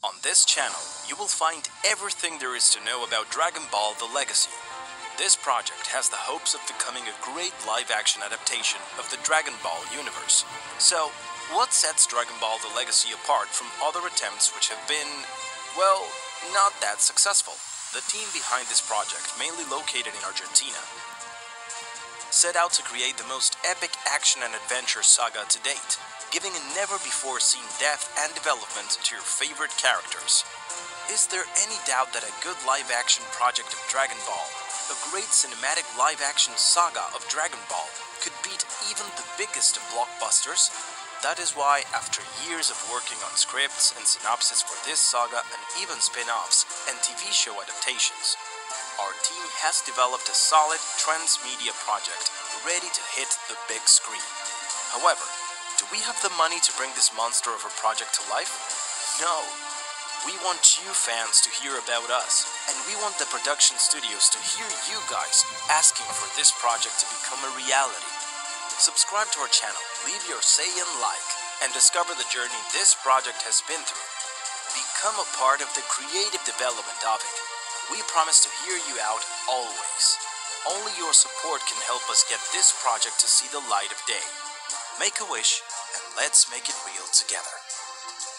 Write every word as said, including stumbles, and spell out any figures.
On this channel, you will find everything there is to know about Dragon Ball: The Legacy. This project has the hopes of becoming a great live-action adaptation of the Dragon Ball universe. So, what sets Dragon Ball: The Legacy apart from other attempts which have been, well, not that successful? The team behind this project, mainly located in Argentina, set out to create the most epic action and adventure saga to date, giving a never-before-seen depth and development to your favorite characters. Is there any doubt that a good live-action project of Dragon Ball, a great cinematic live-action saga of Dragon Ball, could beat even the biggest of blockbusters? That is why, after years of working on scripts and synopsis for this saga and even spin-offs and T V show adaptations, our team has developed a solid transmedia project ready to hit the big screen. However, do we have the money to bring this monster of a project to life? No. We want you fans to hear about us, and we want the production studios to hear you guys asking for this project to become a reality. Subscribe to our channel, leave your say and like, and discover the journey this project has been through. Become a part of the creative development of it. We promise to hear you out always. Only your support can help us get this project to see the light of day. Make a wish, and let's make it real together.